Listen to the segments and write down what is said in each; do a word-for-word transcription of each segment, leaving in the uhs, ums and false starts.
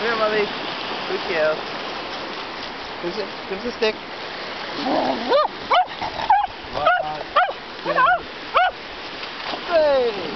here, Mollie. Good girl. Here's it. Here's the stick. One, two, three.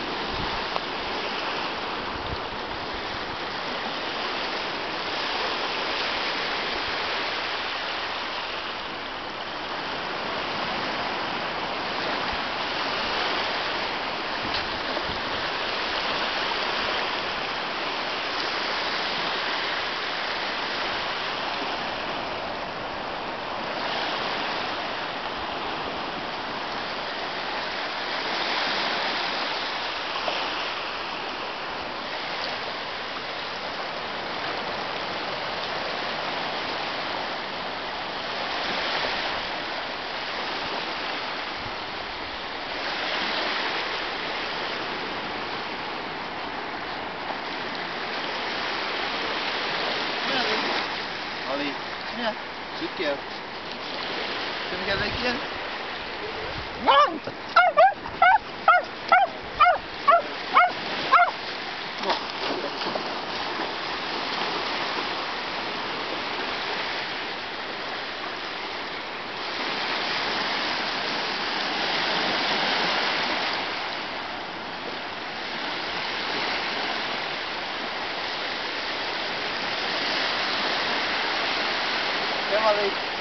Mollie, yeah, good girl. Can we get it again? Run! Come on, Mollie.